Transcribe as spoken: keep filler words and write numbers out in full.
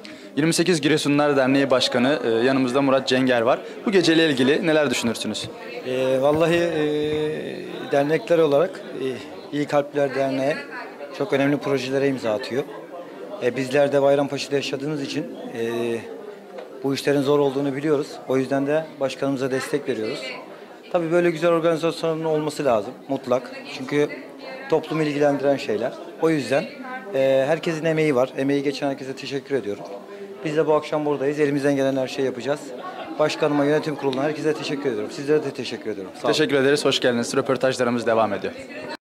yirmi sekiz Giresunlar Derneği Başkanı e, yanımızda Murat Cenger var. Bu geceyle ilgili neler düşünürsünüz? E, vallahi e, dernekler olarak e, İyi Kalpler Derneği çok önemli projelere imza atıyor. E, bizler de Bayrampaşa'da yaşadığımız için e, bu işlerin zor olduğunu biliyoruz. O yüzden de başkanımıza destek veriyoruz. Tabii böyle güzel organizasyonun olması lazım mutlak. Çünkü toplumu ilgilendiren şeyler. O yüzden e, herkesin emeği var. Emeği geçen herkese teşekkür ediyorum. Biz de bu akşam buradayız. Elimizden gelen her şeyi yapacağız. Başkanıma, yönetim kuruluna herkese teşekkür ediyorum. Sizlere de teşekkür ediyorum. Sağ olun. Teşekkür ederiz, hoş geldiniz. Röportajlarımız devam ediyor.